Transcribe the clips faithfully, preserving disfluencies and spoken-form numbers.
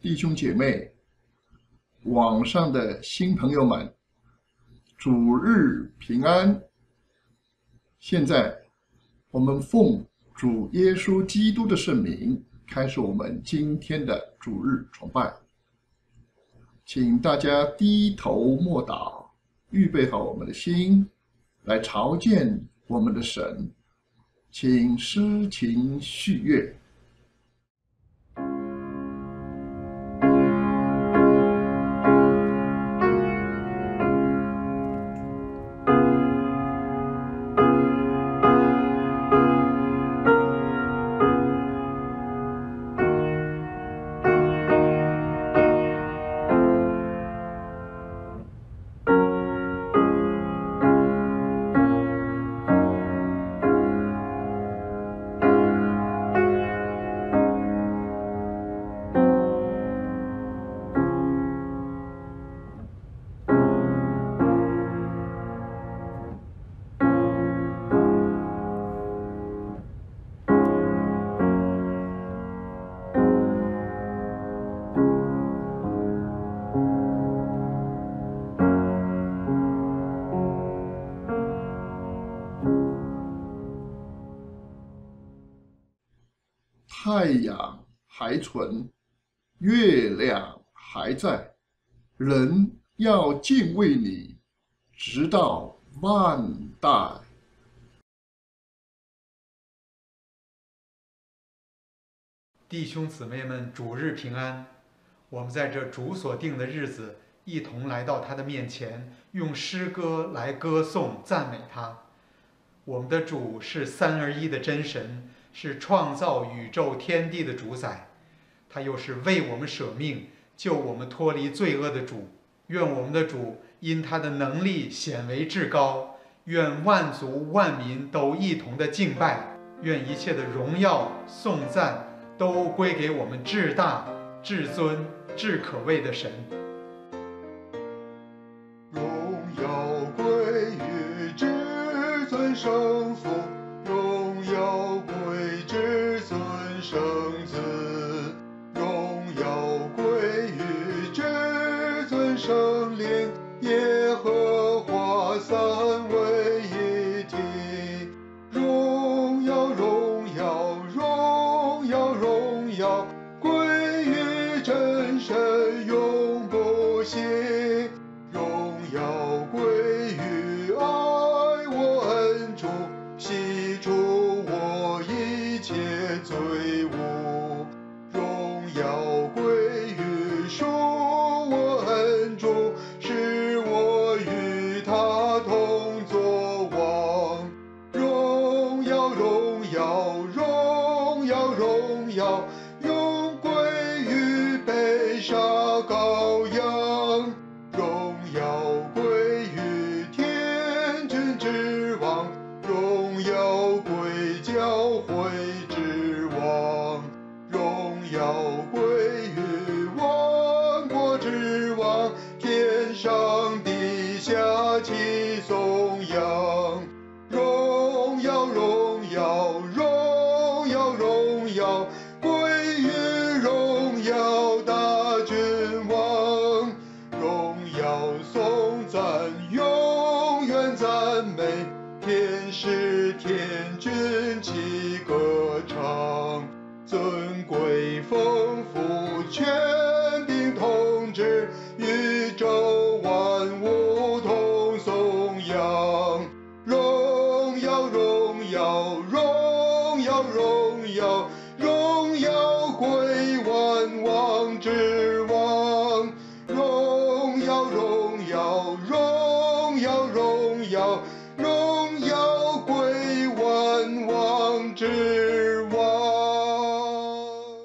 弟兄姐妹，网上的新朋友们，主日平安。现在我们奉主耶稣基督的圣名，开始我们今天的主日崇拜。请大家低头默祷，预备好我们的心，来朝见我们的神。请诗情续乐。太阳还存，月亮还在，人要敬畏你，直到万代。 弟兄姊妹们，主日平安！我们在这主所定的日子，一同来到他的面前，用诗歌来歌颂赞美他。我们的主是三而一的真神，是创造宇宙天地的主宰，他又是为我们舍命救我们脱离罪恶的主。愿我们的主因他的能力显为至高，愿万族万民都一同的敬拜，愿一切的荣耀颂赞都归给我们至大至尊至可畏的神。 荣耀归于至尊圣父，荣耀归至尊圣子，荣耀归于至尊圣灵，耶和华三位一体。荣耀荣耀荣耀荣耀归于真神永不息，荣耀归于爱我恩主，洗除我一切罪污，荣耀归于恕我恩主，使我与他同作王。荣耀荣耀荣耀荣耀永归于被杀羔羊，荣耀归于天君之王，荣耀归教会之王，荣耀归于万国之王，天上地下齐颂扬。荣耀荣耀荣耀荣耀归于荣耀大君王，荣耀颂赞永远赞美，天使天君齐歌唱，尊贵丰富权柄统治，宇宙万物同颂扬。荣耀荣耀荣耀荣耀荣耀归万王之王，荣耀荣耀荣耀荣耀荣耀归万王之王。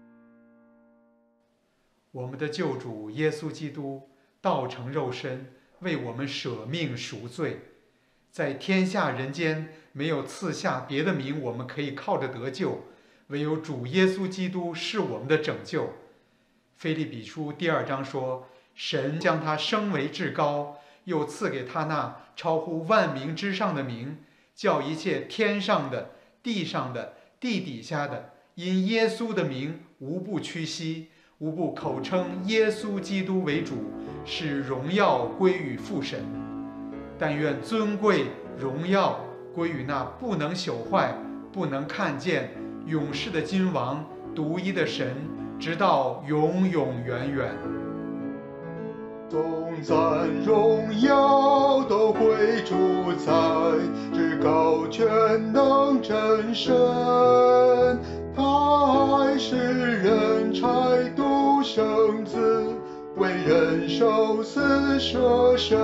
我们的救主耶稣基督道成肉身，为我们舍命赎罪。在天下人间没有赐下别的名我们可以靠着得救，唯有主耶稣基督是我们的拯救。腓立比书第二章说，神将他升为至高，又赐给他那超乎万名之上的名，叫一切天上的、地上的、地底下的，因耶稣的名无不屈膝， 无不口称耶稣基督为主，使荣耀归于父神。但愿尊贵荣耀归于那不能朽坏、不能看见、永世的君王、独一的神，直到永永远远。 颂赞荣耀都归主宰，至高全能真神。他爱世人，差独生子，为人受死舍身。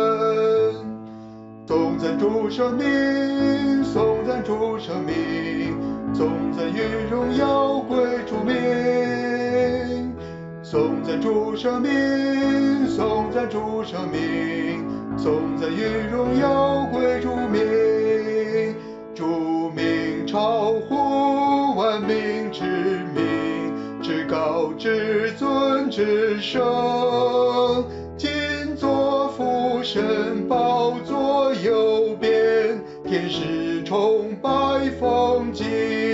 颂赞主生命，颂赞主生命，颂赞与荣耀归主名。颂赞主生命，颂赞主生命，颂赞与荣耀归主名。主名超乎万民之名，至高至尊至圣，今作父神宝座右边，天使崇拜奉敬。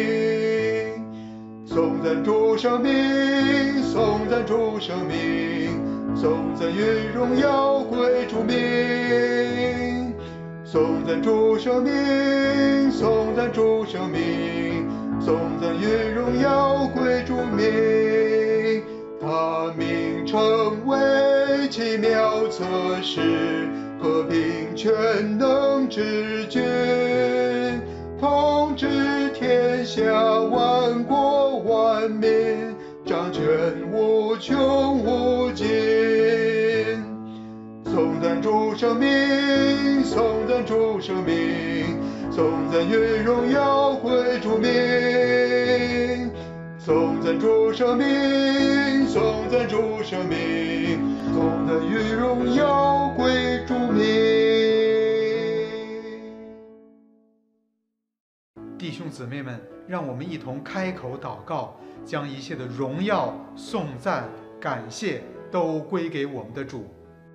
颂赞主生命，颂赞主生命，颂赞与荣耀归主名。颂赞主生命，颂赞主生命，颂赞与荣耀归主名。他名称为奇妙策士，和平全能之君，统治天下万国万民，掌权无穷无尽。颂赞主生命，颂赞主生命，颂赞与荣耀归主名。颂赞主生命，颂赞主生命，颂赞与荣耀归主名。 弟兄姊妹们，让我们一同开口祷告，将一切的荣耀、颂赞、感谢都归给我们的主。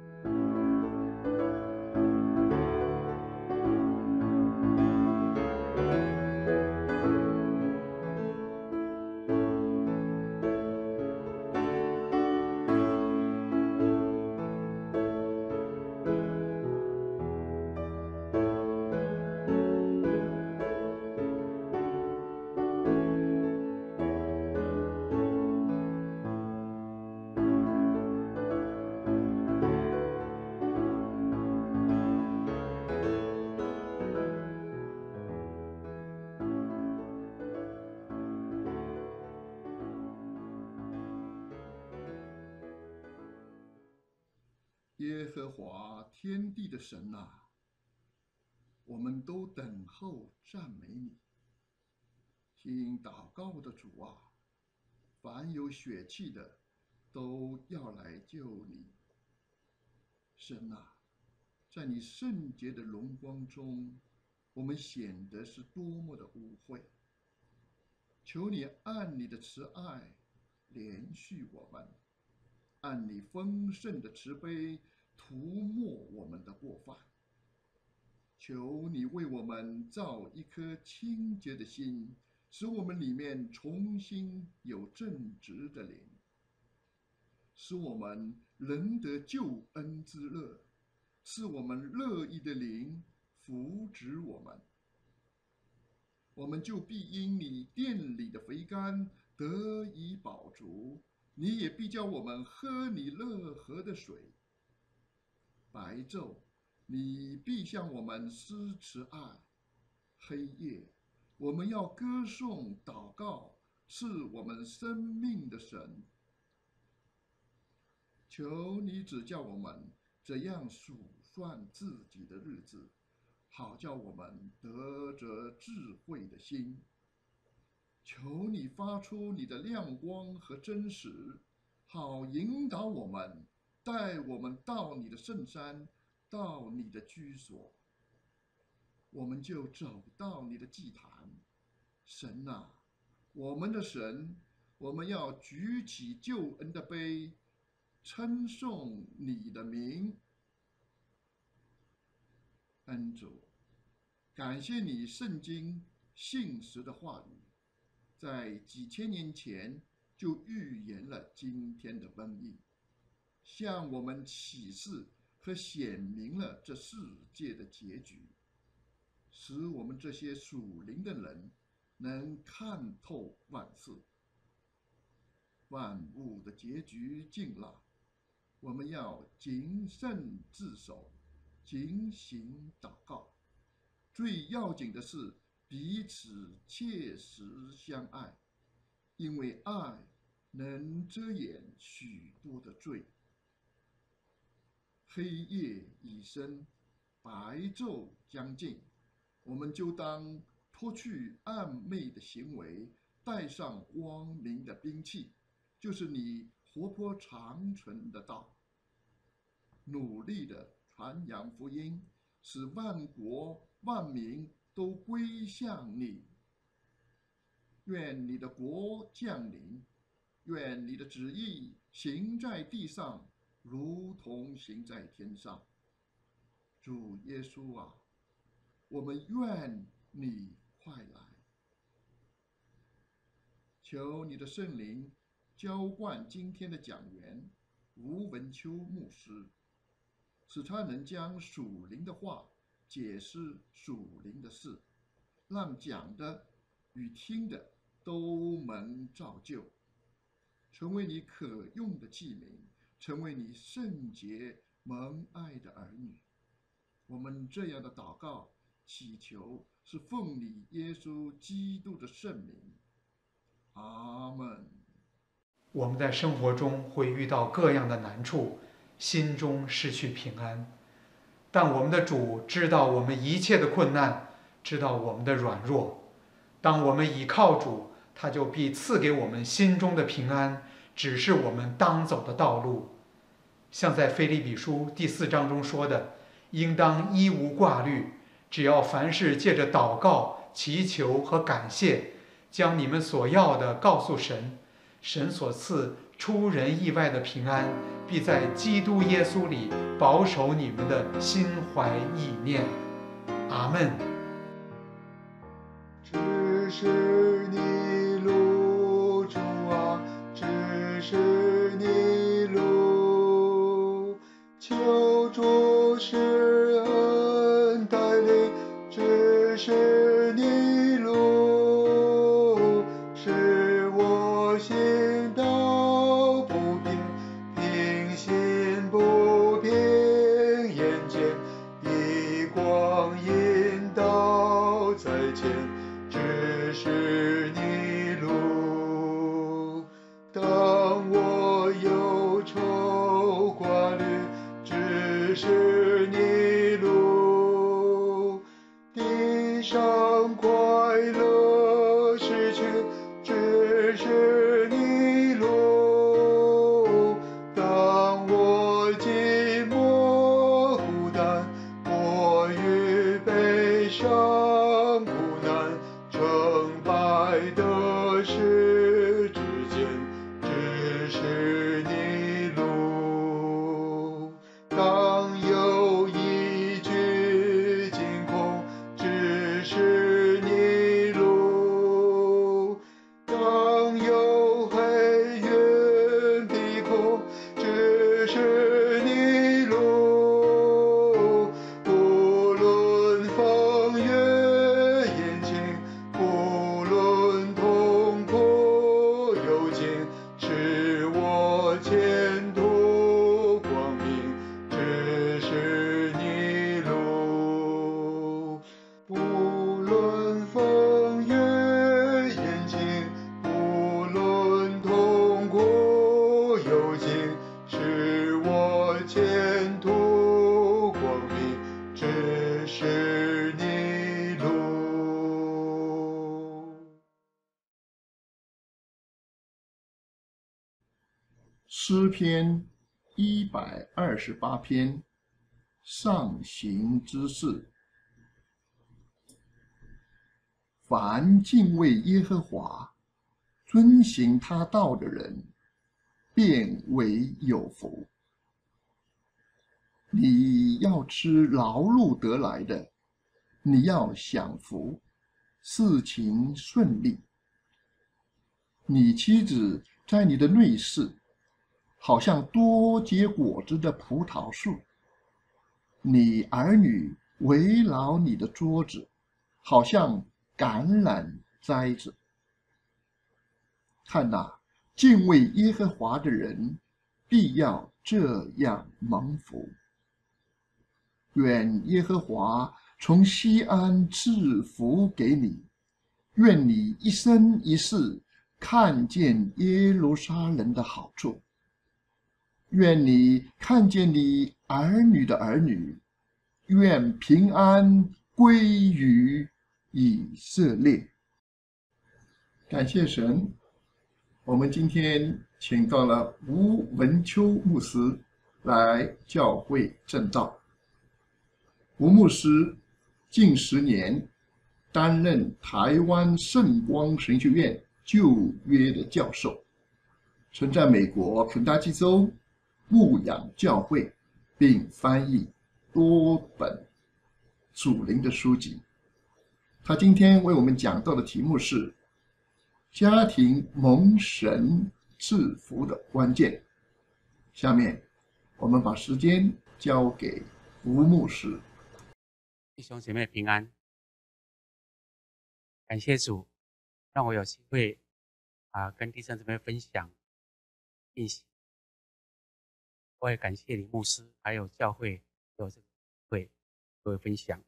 耶和华天地的神啊，我们都等候赞美你。听祷告的主啊，凡有血气的都要来救你。神啊，在你圣洁的荣光中，我们显得是多么的污秽。求你按你的慈爱怜恤我们，按你丰盛的慈悲涂抹我们的过犯。求你为我们造一颗清洁的心，使我们里面重新有正直的灵，使我们仍得救恩之乐，是我们乐意的灵扶植我们。我们就必因你殿里的肥甘得以饱足，你也必叫我们喝你乐河的水。白昼，你必向我们施慈爱；黑夜，我们要歌颂祷告，是我们生命的神。求你指教我们怎样数算自己的日子，好叫我们得着智慧的心。求你发出你的亮光和真实，好引导我们，带我们到你的圣山，到你的居所，我们就走到你的祭坛。神啊，我们的神，我们要举起救恩的杯，称颂你的名。恩主，感谢你圣经信实的话语，在几千年前就预言了今天的瘟疫，向我们启示和显明了这世界的结局，使我们这些属灵的人能看透万事。万物的结局近了，我们要谨慎自守，警醒祷告。最要紧的是彼此切实相爱，因为爱能遮掩许多的罪。黑夜已深，白昼将近，我们就当脱去暗昧的行为，带上光明的兵器，就是你活泼长存的道，努力的传扬福音，使万国万民都归向你。愿你的国降临，愿你的旨意行在地上，如同行在天上。主耶稣啊，我们愿你快来。求你的圣灵浇灌今天的讲员吴文秋牧师，使他能将属灵的话解释属灵的事，让讲的与听的都蒙造就，成为你可用的器皿，成为你圣洁蒙爱的儿女。我们这样的祷告祈求，是奉你耶稣基督的圣名。阿们。 我们在生活中会遇到各样的难处，心中失去平安，但我们的主知道我们一切的困难，知道我们的软弱。当我们倚靠主，他就必赐给我们心中的平安，指示我们当走的道路。像在腓立比书第四章中说的，应当一无挂虑，只要凡事借着祷告、祈求和感谢，将你们所要的告诉神，神所赐出人意外的平安，必在基督耶稣里保守你们的心怀意念。阿们。 只是你路，主啊，只是你路，求主施恩带领，只是你路，使我行道不平，平心不平，眼前的光引导在前。只是你路，当我忧愁挂虑，只是你路，地上快乐失去，只是你路，当我寂寞孤单，我与悲伤苦难，成败得失之间，只是你路。当有一句惊恐，只是你路。当有黑云逼空，只是你路。不论风雨阴晴，不论痛苦有尽，使我前途光明，只是你路。不论风雨阴晴，不论痛苦有尽，使我前途光明，只是你路。 诗篇一百二十八篇，上行之事。凡敬畏耶和华、遵行他道的人，便为有福。你要吃劳碌得来的，你要享福，事情顺利。你妻子在你的内室，好像多结果子的葡萄树；你儿女围绕你的桌子，好像橄榄栽子。看哪，敬畏耶和华的人，必要这样蒙福。愿耶和华从西安赐福给你，愿你一生一世看见耶路撒冷的好处，愿你看见你儿女的儿女，愿平安归于以色列。感谢神，我们今天请到了吴文秋牧师来教会证道。吴牧师近十年担任台湾圣光神学院旧约的教授，曾在美国肯塔基州牧养教会，并翻译多本属灵的书籍。他今天为我们讲到的题目是家庭蒙神赐福的关键。下面我们把时间交给吴牧师。 弟兄姐妹平安，感谢主，让我有机会啊跟弟兄姊妹分享信息。我也感谢李牧师还有教会有这个机会各位分享。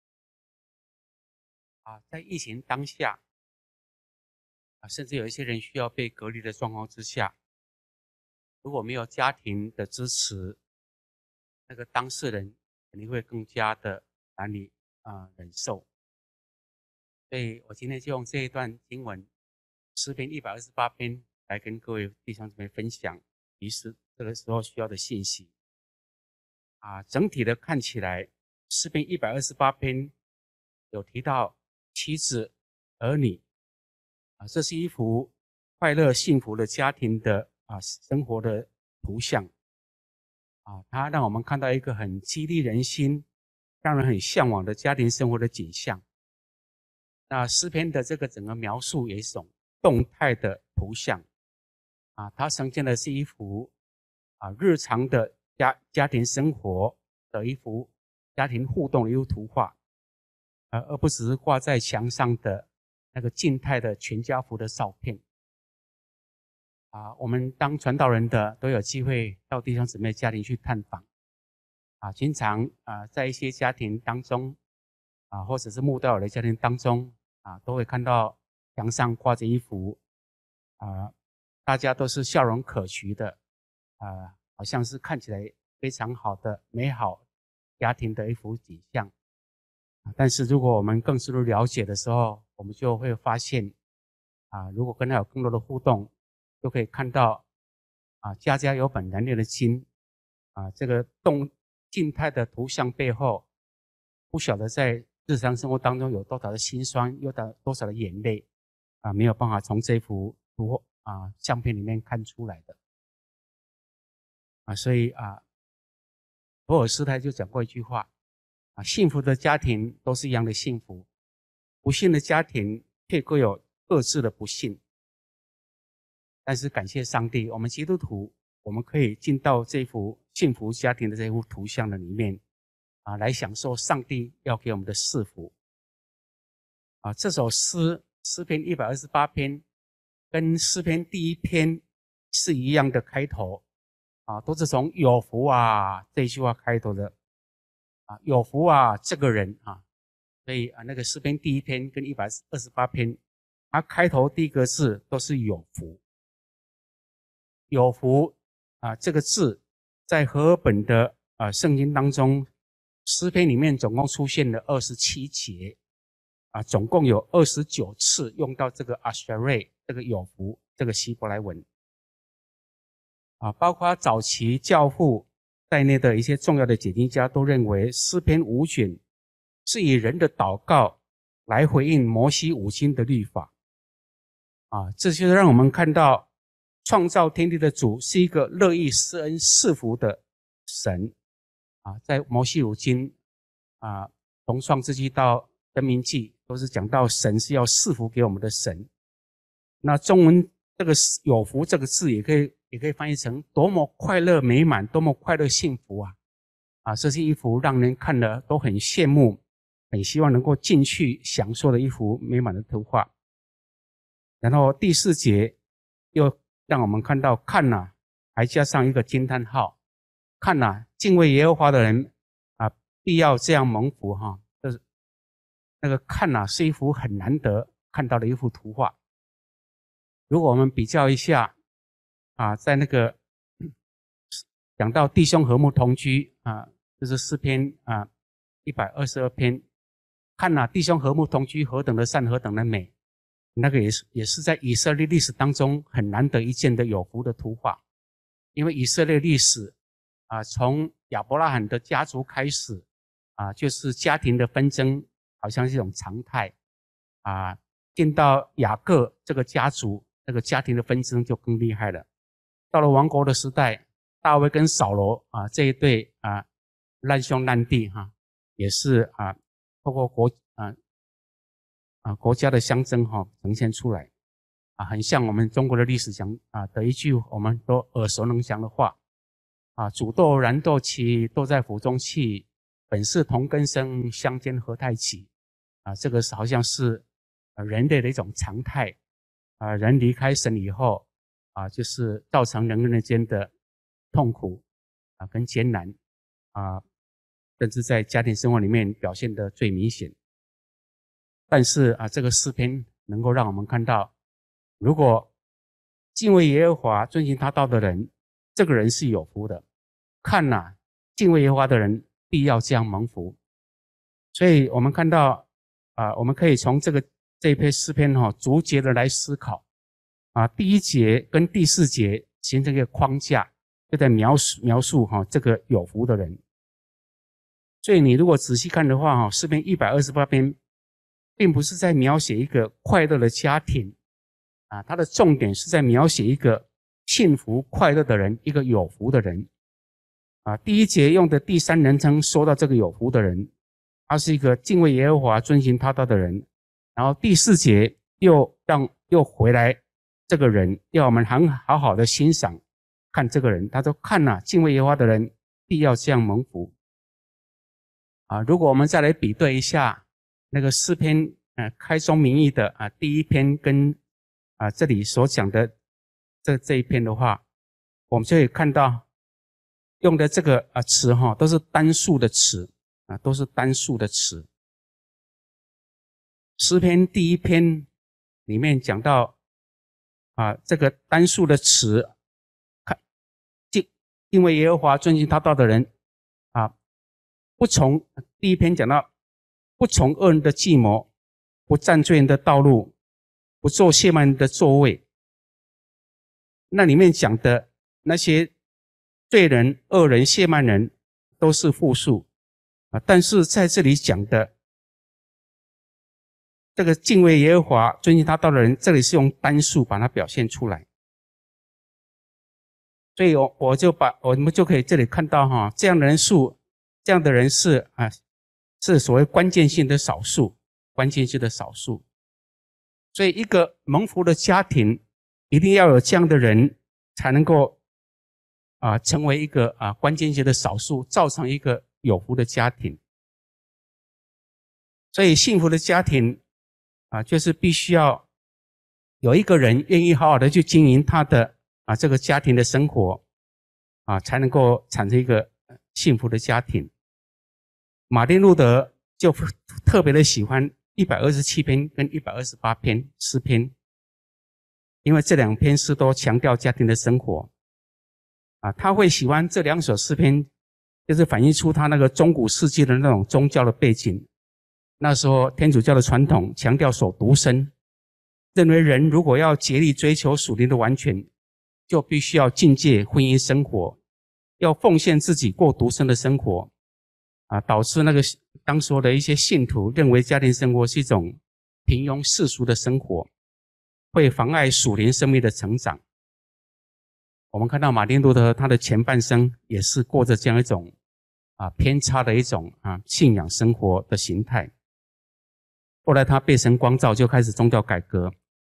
啊，在疫情当下，啊，甚至有一些人需要被隔离的状况之下，如果没有家庭的支持，那个当事人肯定会更加的难以啊、呃、忍受。所以我今天就用这一段经文诗篇一百二十八篇来跟各位弟兄姊妹分享于是这个时候需要的信息。啊，整体的看起来，诗篇一百二十八篇有提到妻子、儿女，啊，这是一幅快乐幸福的家庭的啊生活的图像。啊，它让我们看到一个很激励人心、让人很向往的家庭生活的景象。那诗篇的这个整个描述也是一种动态的图像。啊，它呈现的是一幅啊日常的家家庭生活的一幅家庭互动的一幅图画，呃，而不只是挂在墙上的那个静态的全家福的照片。啊，我们当传道人的都有机会到弟兄姊妹家庭去探访。啊，经常啊在一些家庭当中，啊或者是慕道友的家庭当中，啊都会看到墙上挂着一幅啊大家都是笑容可掬的，啊好像是看起来非常好的美好家庭的一幅景象。但是如果我们更深入了解的时候，我们就会发现，啊如果跟他有更多的互动，就可以看到啊家家有本难念的经，啊这个动静态的图像背后，不晓得在日常生活当中有多少的辛酸，有多少的眼泪，啊没有办法从这幅图啊相片里面看出来的。啊所以啊博尔斯泰就讲过一句话，啊幸福的家庭都是一样的幸福，不幸的家庭却各有各自的不幸。但是感谢上帝，我们基督徒，我们可以进到这幅幸福家庭的这幅图像的里面，啊，来享受上帝要给我们的赐福。啊，这首诗诗篇一百二十八篇，跟诗篇第一篇是一样的开头，啊，都是从有福啊这一句话开头的，啊，有福啊这个人啊，所以啊那个诗篇第一篇跟一百二十八篇，它开头第一个字都是有福。有福啊，这个字在和合本的啊圣经当中，诗篇里面总共出现了二十七节，啊，总共有二十九次用到这个 asherah 这个有福这个希伯来文，啊，包括早期教父在内的一些重要的解经家都认为，诗篇五卷是以人的祷告来回应摩西五经的律法，啊，这就是让我们看到。创造天地的主是一个乐意施恩赐福的神啊，在摩西五经啊，从创世纪到申命记都是讲到神是要赐福给我们的神。那中文这个有福这个字也可以也可以翻译成多么快乐美满，多么快乐幸福啊！啊，这是一幅让人看了都很羡慕，很希望能够进去享受的一幅美满的图画。然后第四节又让我们看到看哪，还加上一个惊叹号，看哪，敬畏耶和华的人啊，必要这样蒙福哈。就是那个看哪是一幅很难得看到的一幅图画。如果我们比较一下啊，在那个讲到弟兄和睦同居啊，就是诗篇啊一百二十二篇，看哪，弟兄和睦同居，何等的善，何等的美。那个也是也是在以色列历史当中很难得一见的有福的图画。因为以色列历史啊，从亚伯拉罕的家族开始啊，就是家庭的纷争好像是一种常态啊，进到雅各这个家族，这个家庭的纷争就更厉害了。到了王国的时代，大卫跟扫罗啊这一对啊烂兄烂弟哈、啊，也是啊透过国啊啊国家的相争哈、啊、呈现出来啊，很像我们中国的历史讲啊的一句我们都耳熟能详的话啊，煮豆燃豆萁，豆在釜中泣，本是同根生，相煎何太急啊，这个是好像是人类的一种常态啊，人离开神以后啊，就是造成人跟人间的痛苦啊跟艰难啊，甚至在家庭生活里面表现得最明显。但是啊，这个诗篇能够让我们看到，如果敬畏耶和华、遵行他道的人，这个人是有福的。看哪，敬畏耶和华的人必要这样蒙福。所以我们看到啊，我们可以从这个这一篇诗篇哈、哦，逐节的来思考啊。第一节跟第四节形成一个框架，就在描述描述哈、哦、这个有福的人。所以你如果仔细看的话哈，诗篇一百二十八篇并不是在描写一个快乐的家庭啊，它的重点是在描写一个幸福快乐的人，一个有福的人啊。第一节用的第三人称说到这个有福的人，他是一个敬畏耶和华、遵行他道的人。然后第四节又让又回来这个人，要我们很好好的欣赏看这个人。他说：“看哪，敬畏耶和华的人必要这样蒙福。”啊，如果我们再来比对一下那个诗篇，呃，开宗明义的啊第一篇跟啊这里所讲的这这一篇的话，我们就可以看到用的这个啊词哈，都是单数的词啊，都是单数的词。诗篇第一篇里面讲到啊这个单数的词，看敬敬畏耶和华、遵行他道的人啊，不从第一篇讲到不从恶人的计谋，不占罪人的道路，不坐亵慢人的座位。那里面讲的那些罪人、恶人、亵慢人都是复数啊，但是在这里讲的这个敬畏耶和华、遵行他道的人，这里是用单数把它表现出来。所以我我就把我们就可以这里看到哈，这样的人数，这样的人是啊。是所谓关键性的少数，关键性的少数。所以一个蒙福的家庭一定要有这样的人，才能够啊成为一个啊关键性的少数，造成一个有福的家庭。所以幸福的家庭啊，就是必须要有一个人愿意好好的去经营他的啊这个家庭的生活啊，才能够产生一个幸福的家庭。马丁路德就特别的喜欢一百二十七篇跟一百二十八篇诗篇，因为这两篇诗都强调家庭的生活啊，他会喜欢这两首诗篇，就是反映出他那个中古世纪的那种宗教的背景。那时候天主教的传统强调守独身，认为人如果要竭力追求属灵的完全，就必须要禁戒婚姻生活，要奉献自己过独身的生活啊，导致那个当时的一些信徒认为家庭生活是一种平庸世俗的生活，会妨碍属灵生命的成长。我们看到马丁路德他的前半生也是过着这样一种啊偏差的一种啊信仰生活的形态。后来他被神光照，就开始宗教改革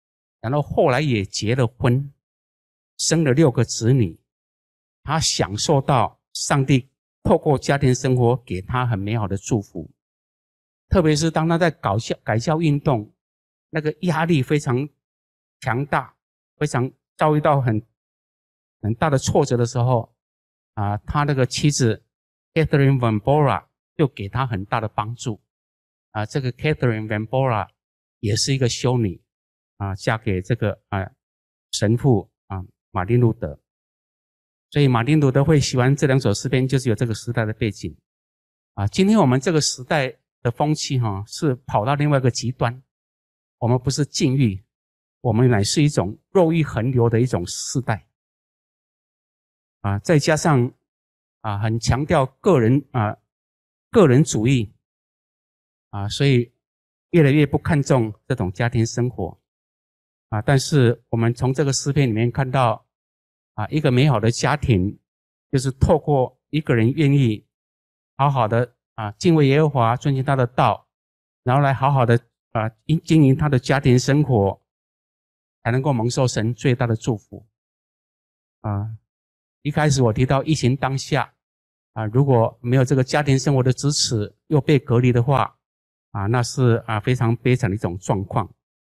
然后后来也结了婚，生了六个子女，他享受到上帝透过家庭生活给他很美好的祝福。特别是当他在搞教改教运动，那个压力非常强大，非常遭遇到很很大的挫折的时候，啊，他那个妻子 Catherine Van Bora 就给他很大的帮助。啊，这个 Catherine Van Bora 也是一个修女，啊，嫁给这个啊神父啊马丁路德。所以马丁路德会喜欢这两首诗篇，就是有这个时代的背景。啊，今天我们这个时代的风气哈、啊，是跑到另外一个极端。我们不是禁欲，我们乃是一种肉欲横流的一种世代。啊，再加上啊，很强调个人啊个人主义啊，所以越来越不看重这种家庭生活啊。但是我们从这个诗篇里面看到啊，一个美好的家庭，就是透过一个人愿意好好的啊敬畏耶和华，遵行他的道，然后来好好的啊经营他的家庭生活，才能够蒙受神最大的祝福啊。一开始我提到疫情当下啊，如果没有这个家庭生活的支持，又被隔离的话啊，那是啊非常悲惨的一种状况。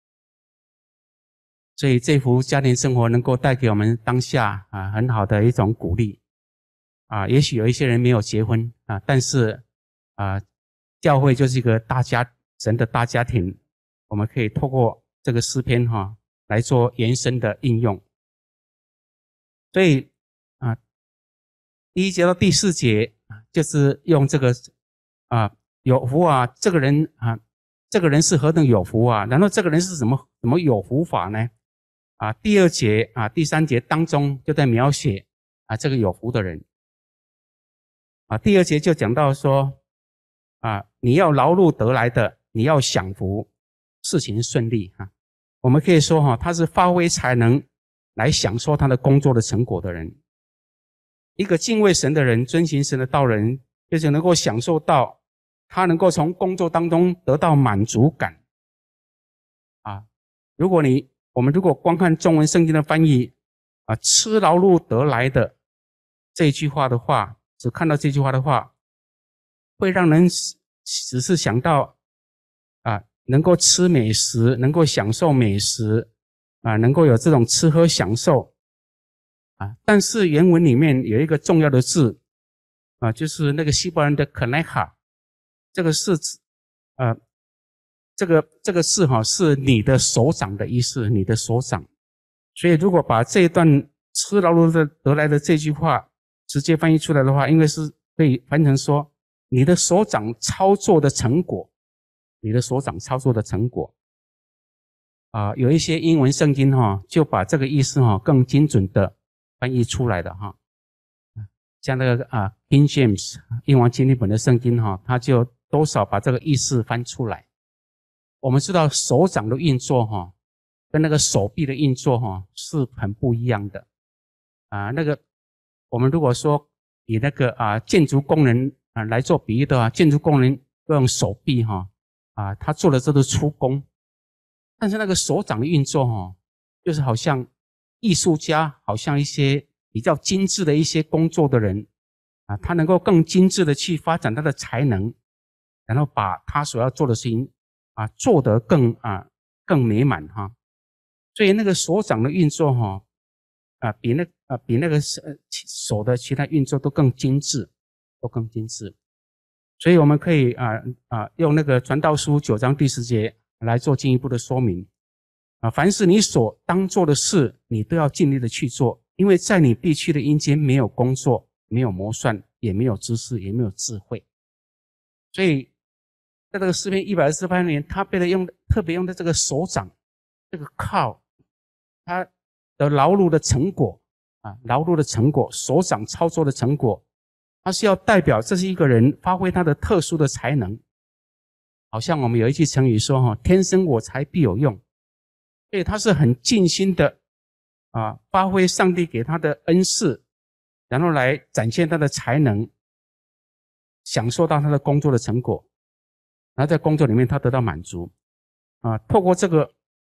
所以这幅家庭生活能够带给我们当下啊很好的一种鼓励啊。也许有一些人没有结婚啊，但是啊教会就是一个大家神的大家庭，我们可以透过这个诗篇哈、啊、来做延伸的应用。所以啊，第一节到第四节就是用这个啊有福啊，这个人啊，这个人是何等有福啊！然后这个人是怎么怎么有福法呢？啊，第二节啊，第三节当中就在描写啊这个有福的人。啊，第二节就讲到说啊，你要劳碌得来的，你要享福，事情顺利啊。我们可以说哈、啊，他是发挥才能来享受他的工作的成果的人。一个敬畏神的人，遵行神的道人，就是能够享受到他能够从工作当中得到满足感啊。如果你我们如果光看中文圣经的翻译啊，吃劳碌得来的这一句话的话，只看到这句话的话，会让人只是想到啊，能够吃美食，能够享受美食啊，能够有这种吃喝享受啊。但是原文里面有一个重要的字啊，就是那个希伯来人的 kaneha， 这个是指呃这个这个字哈、啊、是你的手掌的意思，你的手掌。所以如果把这一段吃劳碌的得来的这句话直接翻译出来的话，应该是可以翻成说你的手掌操作的成果，你的手掌操作的成果啊、呃，有一些英文圣经哈、啊、就把这个意思哈、啊、更精准的翻译出来的哈。像那个啊 King James 英王经历本的圣经哈、啊，它就多少把这个意思翻出来。我们知道手掌的运作哈、啊，跟那个手臂的运作哈、啊、是很不一样的啊。那个我们如果说以那个啊建筑工人啊来做比喻的话，建筑工人用手臂哈 啊, 啊，他做的这都是粗工，但是那个手掌的运作哈、啊，就是好像艺术家，好像一些比较精致的一些工作的人啊，他能够更精致的去发展他的才能，然后把他所要做的事情啊做得更啊更美满哈。所以那个手掌的运作哈啊比那啊比那个手的其他运作都更精致，都更精致。所以我们可以啊啊用那个传道书九章第十节来做进一步的说明啊，凡是你所当做的事，你都要尽力的去做，因为在你必去的阴间没有工作，没有谋算，也没有知识，也没有智慧。所以在这个诗篇一百二十八年，他被他用特别用的这个手掌，这个靠他的劳碌的成果啊，劳碌的成果，手掌操作的成果，他是要代表这是一个人发挥他的特殊的才能。好像我们有一句成语说哈，天生我材必有用，所以他是很尽心的啊，发挥上帝给他的恩赐，然后来展现他的才能，享受到他的工作的成果，然后在工作里面他得到满足啊。透过这个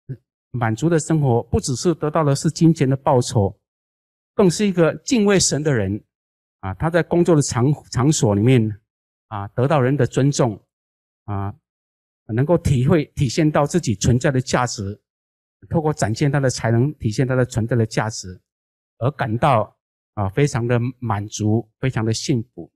满足的生活，不只是得到的是金钱的报酬，更是一个敬畏神的人啊。他在工作的场场所里面啊，得到人的尊重啊，能够体会体现到自己存在的价值，透过展现他的才能，体现他的存在的价值，而感到啊非常的满足，非常的幸福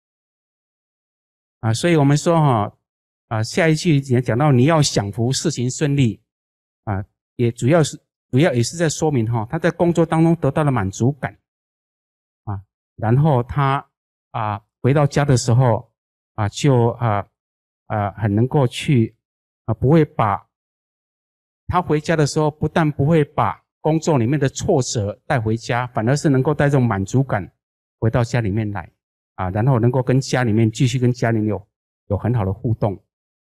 啊。所以我们说哈啊，下一句也讲到你要享福，事情顺利啊，也主要是主要也是在说明哈，他在工作当中得到了满足感啊，然后他啊回到家的时候啊，就啊啊很能够去啊，不会把他回家的时候，不但不会把工作里面的挫折带回家，反而是能够带这种满足感回到家里面来啊，然后能够跟家里面继续跟家里有有很好的互动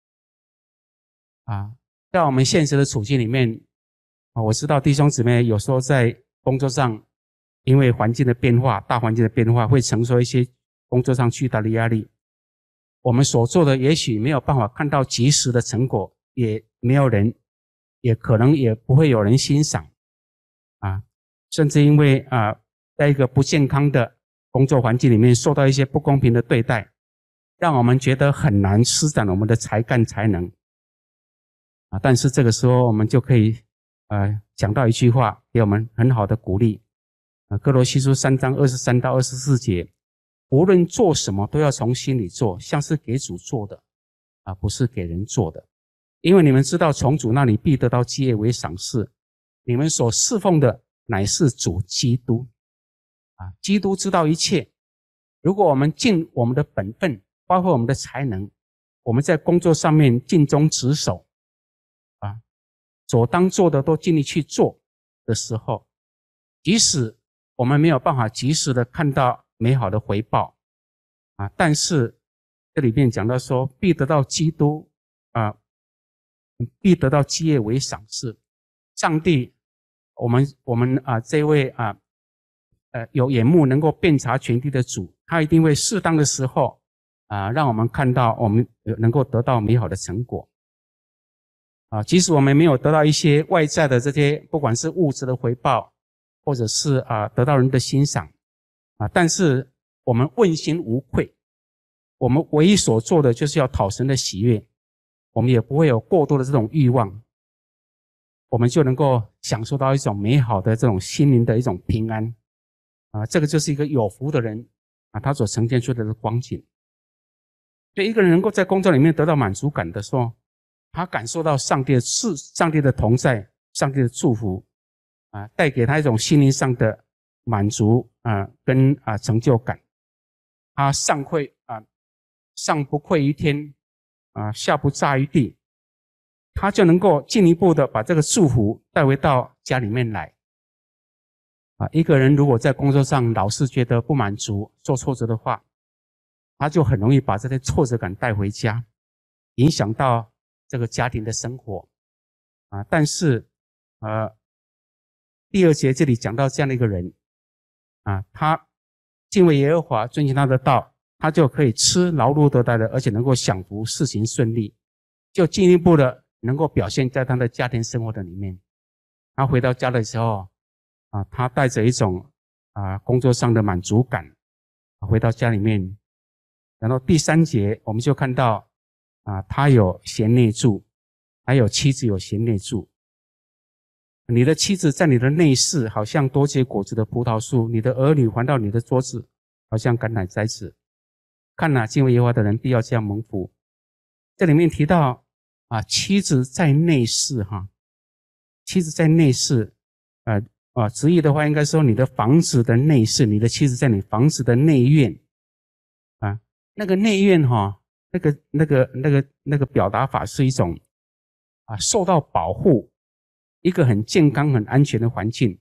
啊。在我们现实的处境里面啊，我知道弟兄姊妹有时候在工作上，因为环境的变化，大环境的变化，会承受一些工作上巨大的压力。我们所做的也许没有办法看到及时的成果，也没有人，也可能也不会有人欣赏啊，甚至因为啊，在一个不健康的工作环境里面受到一些不公平的对待，让我们觉得很难施展我们的才干才能啊。但是这个时候我们就可以呃讲到一句话，给我们很好的鼓励啊，哥罗西书三章二十三到二十四节，无论做什么都要从心里做，像是给主做的啊，不是给人做的。因为你们知道从主那里必得到基业为赏赐，你们所侍奉的乃是主基督啊，基督知道一切。如果我们尽我们的本分，包括我们的才能，我们在工作上面尽忠职守啊，所当做的都尽力去做的时候，即使我们没有办法及时的看到美好的回报啊，但是这里面讲到说必得到基督啊，必得到基业为赏赐。上帝，我们我们啊这位啊呃有眼目能够遍察全地的主，他一定会适当的时候啊让我们看到我们能够得到美好的成果啊，即使我们没有得到一些外在的这些不管是物质的回报，或者是啊得到人的欣赏啊，但是我们问心无愧，我们唯一所做的就是要讨神的喜悦，我们也不会有过多的这种欲望，我们就能够享受到一种美好的这种心灵的一种平安啊，这个就是一个有福的人啊，他所呈现出来的光景。所以一个人能够在工作里面得到满足感的时候，他感受到上帝的是上帝的同在，上帝的祝福啊，带给他一种心灵上的满足啊，跟啊成就感。他上愧啊，上不愧于天啊，下不诈于地，他就能够进一步的把这个祝福带回到家里面来啊。一个人如果在工作上老是觉得不满足、受挫折的话，他就很容易把这些挫折感带回家，影响到这个家庭的生活啊。但是呃，第二节这里讲到这样的一个人啊，他敬畏耶和华，遵行他的道，他就可以吃劳碌得来的，而且能够享福，事情顺利，就进一步的能够表现在他的家庭生活的里面。他回到家的时候啊，他带着一种啊工作上的满足感回到家里面。然后第三节我们就看到啊，他有贤内助，还有妻子有贤内助。你的妻子在你的内室，好像多结果子的葡萄树；你的儿女环到你的桌子，好像橄榄栽子。看哪，敬畏耶和华的人必要这样蒙福。这里面提到啊，妻子在内室哈，妻子在内室，呃啊，直译的话应该说你的房子的内室，你的妻子在你房子的内院啊。那个内院哈，那个那个那个那个表达法是一种啊受到保护，一个很健康很安全的环境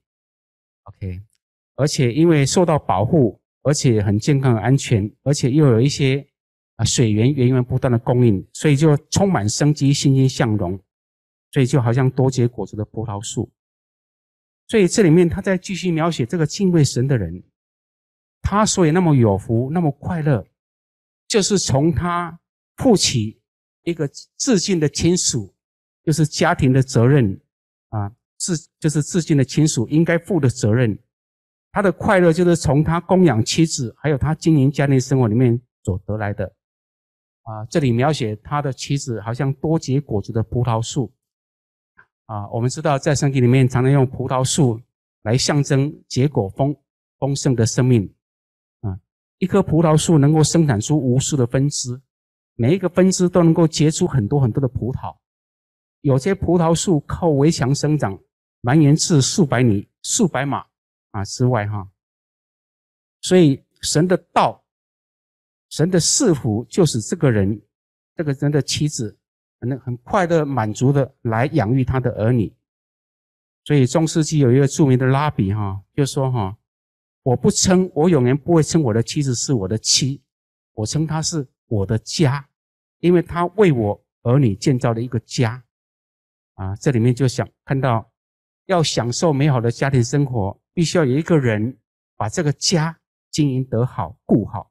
，OK， 而且因为受到保护，而且很健康很安全，而且又有一些啊水源源源不断的供应，所以就充满生机，欣欣向荣，所以就好像多结果子的葡萄树。所以这里面他在继续描写这个敬畏神的人，他所以那么有福，那么快乐，就是从他负起一个至亲的亲属，就是家庭的责任啊， 至就是至亲的亲属应该负的责任。他的快乐就是从他供养妻子，还有他经营家庭生活里面所得来的。啊，这里描写他的妻子好像多结果子的葡萄树。啊，我们知道在圣经里面常常用葡萄树来象征结果丰丰盛的生命。啊，一棵葡萄树能够生产出无数的分支，每一个分支都能够结出很多很多的葡萄。有些葡萄树靠围墙生长，蔓延至数百里、数百码啊之外哈。所以神的道，神的赐福，就是这个人，这个人的妻子，很很快乐、满足的来养育他的儿女。所以中世纪有一个著名的拉比哈，就说哈，我不称，我永远不会称我的妻子是我的妻，我称她是我的家，因为她为我儿女建造了一个家。啊，这里面就想看到，要享受美好的家庭生活，必须要有一个人把这个家经营得好、顾好。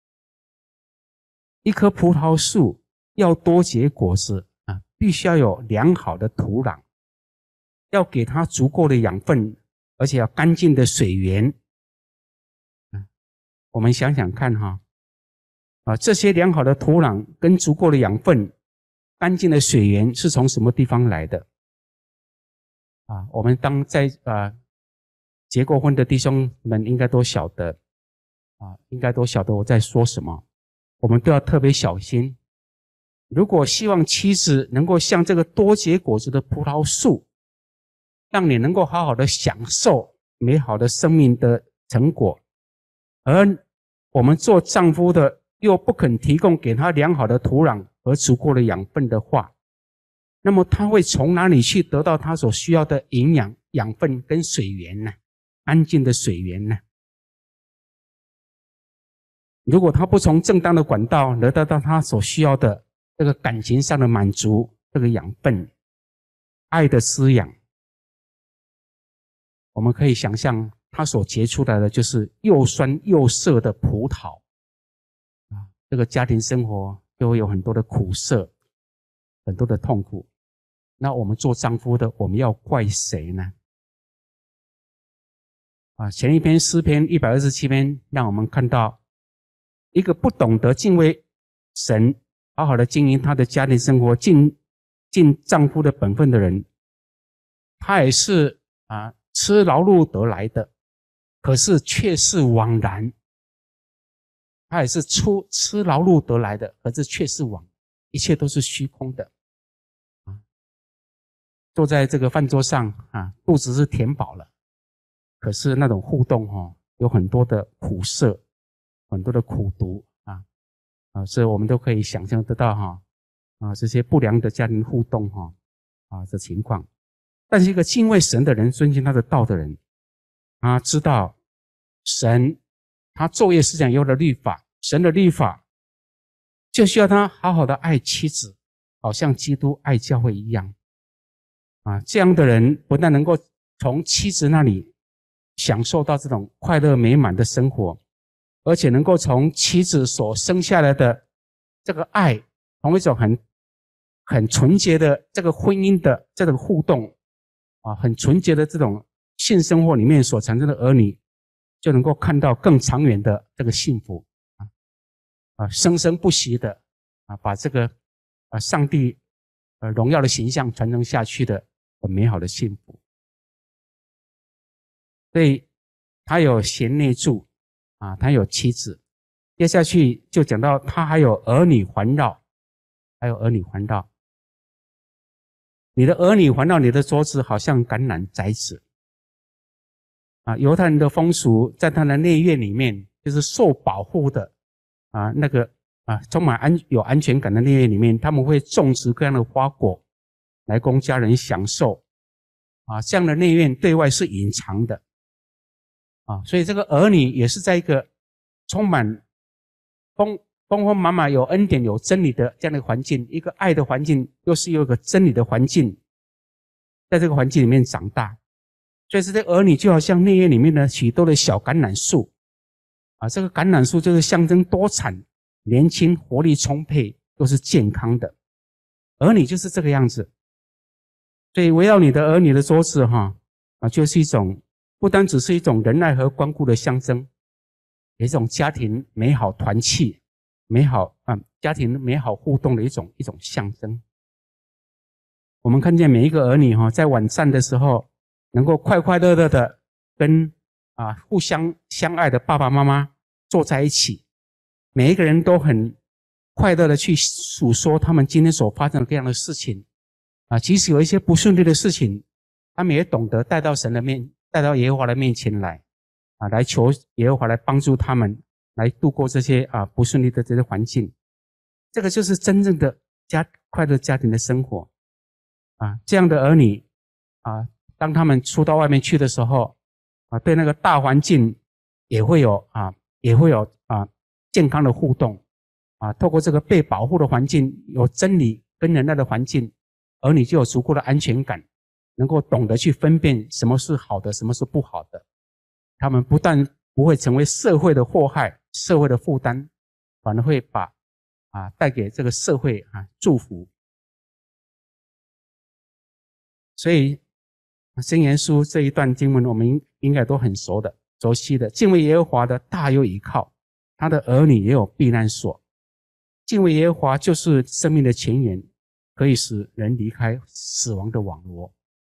一棵葡萄树要多结果子啊，必须要有良好的土壤，要给它足够的养分，而且要干净的水源。啊，我们想想看哈，啊，这些良好的土壤跟足够的养分、干净的水源是从什么地方来的？啊，我们当在啊结过婚的弟兄们应该都晓得，啊，应该都晓得我在说什么。我们都要特别小心。如果希望妻子能够像这个多结果子的葡萄树，让你能够好好的享受美好的生命的成果，而我们做丈夫的又不肯提供给他良好的土壤和足够的养分的话，那么他会从哪里去得到他所需要的营养、养分跟水源呢？安静的水源呢？如果他不从正当的管道得到他所需要的这个感情上的满足，这个养分、爱的滋养，我们可以想象他所结出来的就是又酸又涩的葡萄啊，这个家庭生活就会有很多的苦涩，很多的痛苦。那我们做丈夫的，我们要怪谁呢？啊，前一篇诗篇一百二十七篇让我们看到一个不懂得敬畏神，好好的经营他的家庭生活，尽尽丈夫的本分的人，他也是啊吃劳碌得来的，可是却是枉然。他也是出吃劳碌得来的，可是却是枉，一切都是虚空的。啊，坐在这个饭桌上啊，肚子是填饱了，可是那种互动哦，有很多的苦涩，很多的苦毒啊啊，所以我们都可以想象得到哈啊这些不良的家庭互动哈啊这情况。但是一个敬畏神的人，遵循他的道的人，他知道神他昼夜思想有的律法，神的律法就需要他好好的爱妻子，好像基督爱教会一样啊。这样的人不但能够从妻子那里享受到这种快乐美满的生活，而且能够从妻子所生下来的这个爱，从一种很很纯洁的这个婚姻的这种互动啊，很纯洁的这种性生活里面所产生的儿女，就能够看到更长远的这个幸福啊啊，生生不息的啊，把这个啊上帝呃荣耀的形象传承下去的很美好的幸福。所以他有贤内助啊，他有妻子，接下去就讲到他还有儿女环绕，还有儿女环绕。你的儿女环绕你的桌子，好像橄榄摘子啊。犹太人的风俗，在他的内院里面，就是受保护的啊，那个啊充满安有安全感的内院里面，他们会种植各样的花果来供家人享受啊。这样的内院对外是隐藏的啊，所以这个儿女也是在一个充满丰丰丰满满有恩典有真理的这样的环境，一个爱的环境，又是有一个真理的环境，在这个环境里面长大。所以这些儿女就好像内院里面的许多的小橄榄树啊，这个橄榄树就是象征多产、年轻、活力充沛，又是健康的。儿女就是这个样子所以围绕你的儿女的桌子哈啊，就是一种不单只是一种仁爱和关顾的象征，也是一种家庭美好团契、美好啊家庭美好互动的一种一种象征。我们看见每一个儿女哈，在晚餐的时候，能够快快乐乐的跟啊互相相爱的爸爸妈妈坐在一起，每一个人都很快乐的去诉说他们今天所发生的各样的事情啊，即使有一些不顺利的事情，他们也懂得带到神的面，带到耶和华的面前来啊，来求耶和华来帮助他们来度过这些啊不顺利的这些环境。这个就是真正的家快乐家庭的生活啊，这样的儿女啊，当他们出到外面去的时候啊，对那个大环境也会有啊，也会有啊健康的互动啊，透过这个被保护的环境，有真理跟仁爱的环境，儿女就有足够的安全感，能够懂得去分辨什么是好的，什么是不好的。他们不但不会成为社会的祸害、社会的负担，反而会把啊带给这个社会啊祝福。所以箴言书这一段经文我们应该都很熟的、熟悉的。敬畏耶和华的大有倚靠，他的儿女也有避难所。敬畏耶和华就是生命的泉源，可以使人离开死亡的网罗。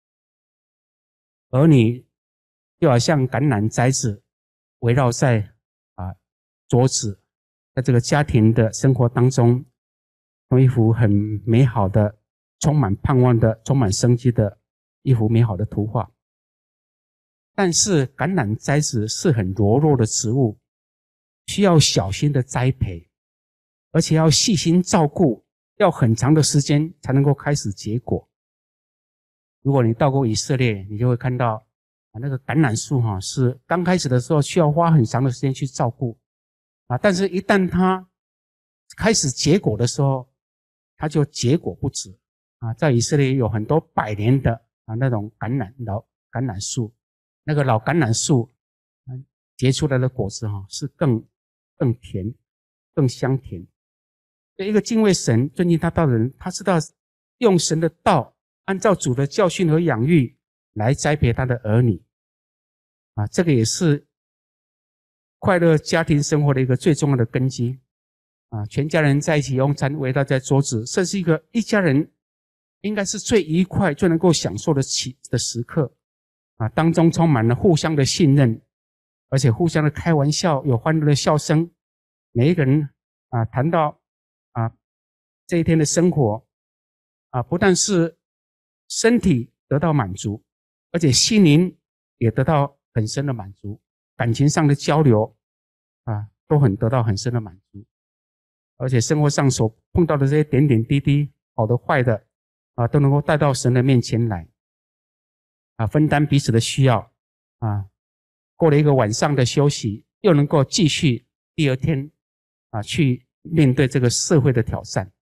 儿女就好像橄榄栽子，围绕在啊桌子，在这个家庭的生活当中，用一幅很美好的、充满盼望的、充满生机的一幅美好的图画。但是橄榄栽子是很柔弱的植物，需要小心的栽培，而且要细心照顾，要很长的时间才能够开始结果。如果你到过以色列，你就会看到啊，那个橄榄树哈、啊，是刚开始的时候需要花很长的时间去照顾啊，但是一旦它开始结果的时候，它就结果不止啊。在以色列有很多百年的啊那种橄榄老橄榄树，那个老橄榄树结出来的果子哈、啊，是更更甜、更香甜。一个敬畏神、尊敬他道的人，他知道用神的道，按照主的教训和养育来栽培他的儿女啊，这个也是快乐家庭生活的一个最重要的根基啊。全家人在一起用餐，围绕在桌子，这是一个一家人应该是最愉快、最能够享受的起的时刻啊，当中充满了互相的信任，而且互相的开玩笑，有欢乐的笑声，每一个人啊谈到啊这一天的生活啊，不但是身体得到满足，而且心灵也得到很深的满足，感情上的交流啊都很得到很深的满足，而且生活上所碰到的这些点点滴滴，好的坏的啊，都能够带到神的面前来啊，分担彼此的需要啊。过了一个晚上的休息，又能够继续第二天啊去面对这个社会的挑战。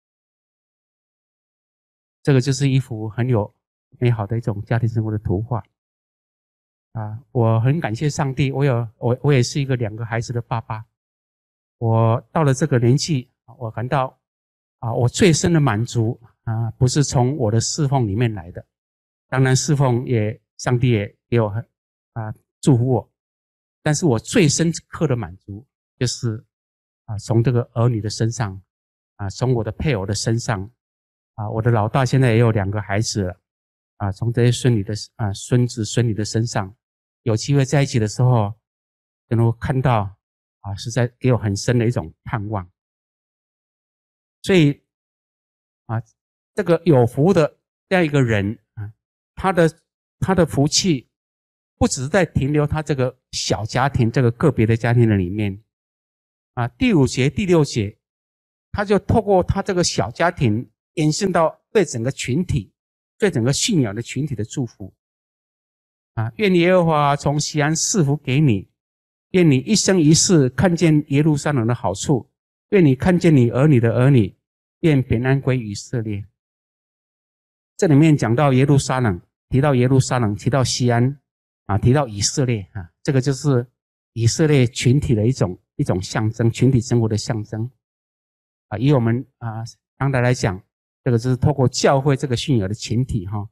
这个就是一幅很有美好的一种家庭生活的图画啊！我很感谢上帝，我有我我也是一个两个孩子的爸爸。我到了这个年纪，我感到啊，我最深的满足啊，不是从我的侍奉里面来的，当然侍奉也上帝也给我啊祝福我，但是我最深刻的满足就是啊，从这个儿女的身上啊，从我的配偶的身上。啊，我的老大现在也有两个孩子了，啊，从这些孙女的啊孙子孙女的身上，有机会在一起的时候，能够看到啊，是在给我很深的一种盼望。所以啊，这个有福的这样一个人啊，他的他的福气不只是在停留他这个小家庭、这个个别的家庭的里面啊。第五节、第六节，他就透过他这个小家庭。延伸到对整个群体、对整个信仰的群体的祝福啊！愿耶和华从西安赐福给你，愿你一生一世看见耶路撒冷的好处，愿你看见你儿女的儿女，愿平安归以色列。这里面讲到耶路撒冷，提到耶路撒冷，提到西安啊，提到以色列啊，这个就是以色列群体的一种一种象征，群体生活的象征啊。以我们啊当代来讲。这个就是透过教会这个信仰的群体哈，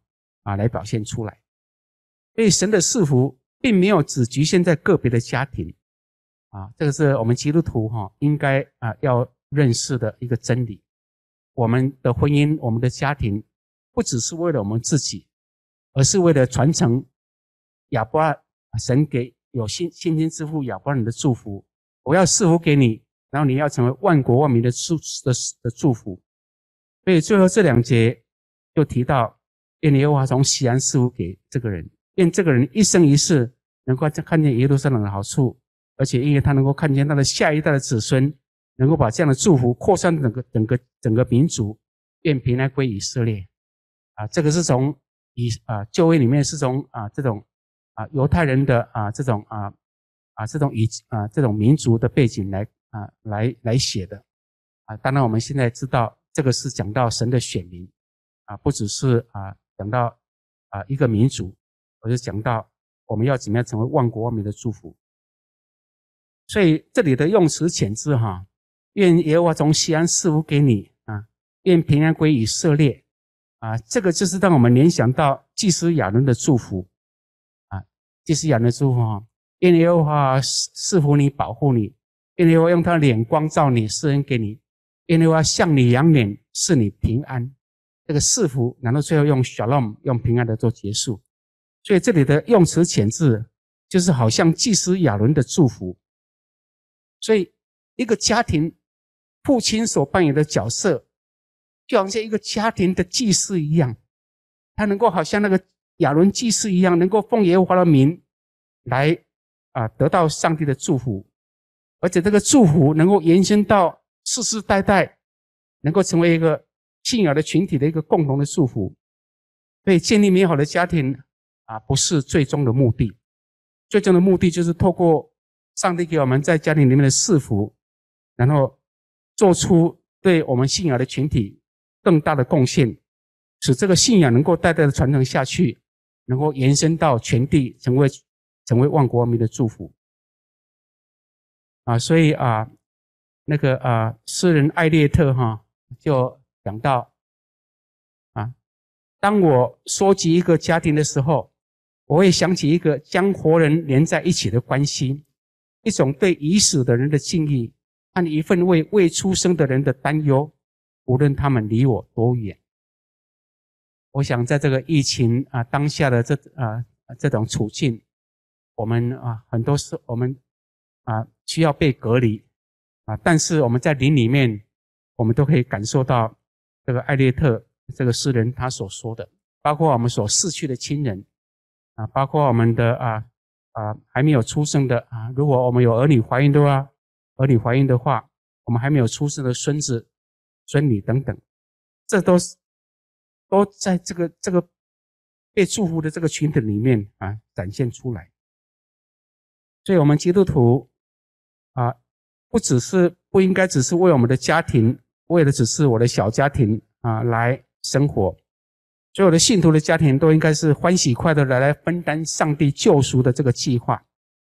啊来表现出来。所以神的赐福并没有只局限在个别的家庭啊，这个是我们基督徒哈、啊、应该啊要认识的一个真理。我们的婚姻，我们的家庭，不只是为了我们自己，而是为了传承亚伯拉神给有信信心之父亚伯拉罕的祝福。我要赐福给你，然后你要成为万国万民的祝的的祝福。所以最后这两节就提到，愿耶和华从西安赐福给这个人，愿这个人一生一世能够看见耶路撒冷的好处，而且因为他能够看见他的下一代的子孙，能够把这样的祝福扩散整个整个整个民族，愿平安归以色列。啊，这个是从以啊旧约里面是从啊这种啊犹太人的啊这种啊啊这种以啊这种民族的背景来啊来来写的啊。当然我们现在知道这个是讲到神的选民啊，不只是啊讲到啊一个民族，而是讲到我们要怎么样成为万国万民的祝福。所以这里的用词遣字哈，愿耶和华从西安赐福给你啊，愿平安归以色列啊，这个就是让我们联想到祭司亚伦的祝福啊，祭司亚伦的祝福哈，愿耶和华赐福你，保护你，愿耶和华用他的脸光照你，施恩给你，愿耶和华向你扬脸，赐你平安。这个赐福，然后最后用 shalom 用平安的做结束。所以这里的用词遣字，就是好像祭司亚伦的祝福。所以一个家庭父亲所扮演的角色，就好像一个家庭的祭司一样，他能够好像那个亚伦祭司一样，能够奉耶和华的名来啊得到上帝的祝福，而且这个祝福能够延伸到世世代代，能够成为一个信仰的群体的一个共同的祝福。所以建立美好的家庭啊，不是最终的目的，最终的目的就是透过上帝给我们在家庭里面的赐福，然后做出对我们信仰的群体更大的贡献，使这个信仰能够代代的传承下去，能够延伸到全地，成为成为万国万民的祝福啊。所以啊，那个啊，诗人艾略特哈就讲到啊，当我说及一个家庭的时候，我会想起一个将活人连在一起的关系，一种对已死的人的敬意，和一份为未出生的人的担忧，无论他们离我多远。我想在这个疫情啊当下的这啊这种处境，我们啊很多时我们啊需要被隔离啊，但是我们在灵里面，我们都可以感受到这个艾略特这个诗人他所说的，包括我们所逝去的亲人啊，包括我们的啊啊还没有出生的啊，如果我们有儿女怀孕的话，儿女怀孕的话，我们还没有出生的孙子、孙女等等，这都是都在这个这个被祝福的这个群体里面啊展现出来。所以我们基督徒啊，不只是不应该只是为我们的家庭，为了只是我的小家庭啊来生活，所有的信徒的家庭都应该是欢喜快乐的来分担上帝救赎的这个计划，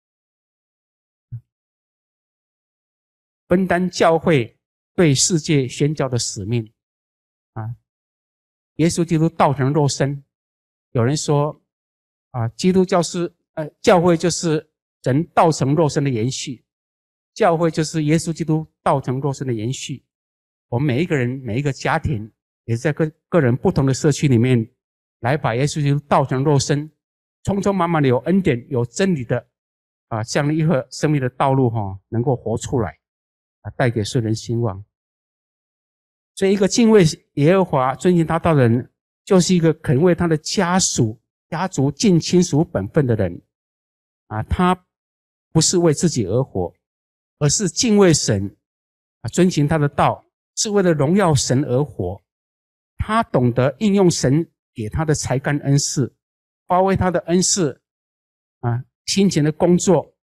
分担教会对世界宣教的使命啊。耶稣基督道成肉身，有人说啊，基督教是呃教会就是人道成肉身的延续，教会就是耶稣基督道成肉身的延续。我们每一个人每一个家庭也在个个人不同的社区里面来把耶稣基督道成肉身，充充满满的有恩典有真理的啊这样的一个生命的道路哈、哦，能够活出来啊，带给世人兴旺。所以一个敬畏耶和华遵行他道的人，就是一个肯为他的家属家族尽亲属本分的人啊，他不是为自己而活，而是敬畏神啊，遵行他的道，是为了荣耀神而活。他懂得应用神给他的才干恩赐，发挥他的恩赐啊，辛勤的工作，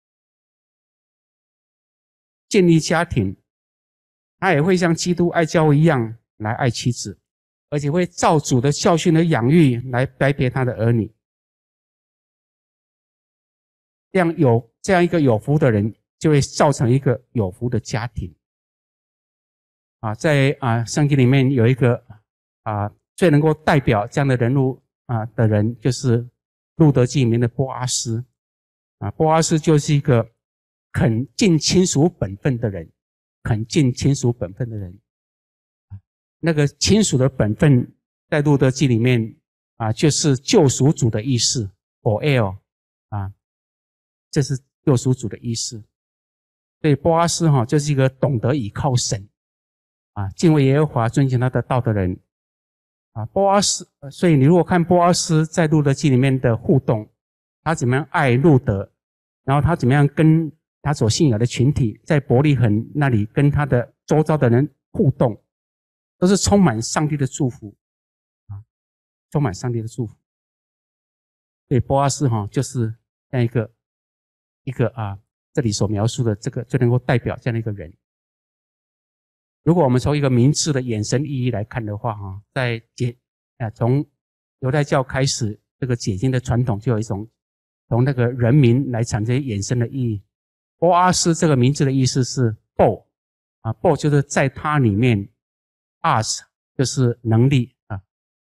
建立家庭。他也会像基督爱教会一样来爱妻子，而且会照主的教训和养育来栽培他的儿女。这样有这样一个有福的人，就会造成一个有福的家庭。啊，在啊圣经里面有一个啊最能够代表这样的人物啊的人，就是路德记里面的波阿斯啊。波阿斯就是一个肯尽亲属本分的人，肯尽亲属本分的人。那个亲属的本分，在路德记里面啊，就是救赎主的意思 ，Boel 啊，这是救赎主的意思。所以波阿斯哈、哦，就是一个懂得倚靠神啊，敬畏耶和华、遵行他的道的人啊。波阿斯，所以你如果看波阿斯在路德记里面的互动，他怎么样爱路德，然后他怎么样跟他所信仰的群体在伯利恒那里跟他的周遭的人互动，都是充满上帝的祝福啊，充满上帝的祝福。所以波阿斯哈、哦，就是这样一个一个啊。这里所描述的这个就能够代表这样的一个人。如果我们从一个名字的衍生意义来看的话，哈，在解啊从犹太教开始，这个解经的传统就有一种从那个人名来产生衍生的意义。波阿斯这个名字的意思是 bo 啊 bo 就是在他里面 ，as 就是能力啊